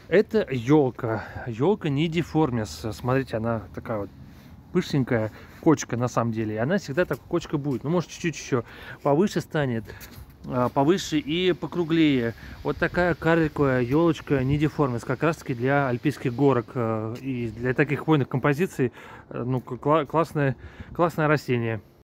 Это елка. Елка нидиформис. Смотрите, она такая вот пышненькая кочка на самом деле. И она всегда такой кочка будет. Ну, может, чуть-чуть еще повыше станет, повыше и покруглее. Вот такая карликовая елочка нидиформис. Как раз таки для альпийских горок и для таких хвойных композиций. Ну, классное растение.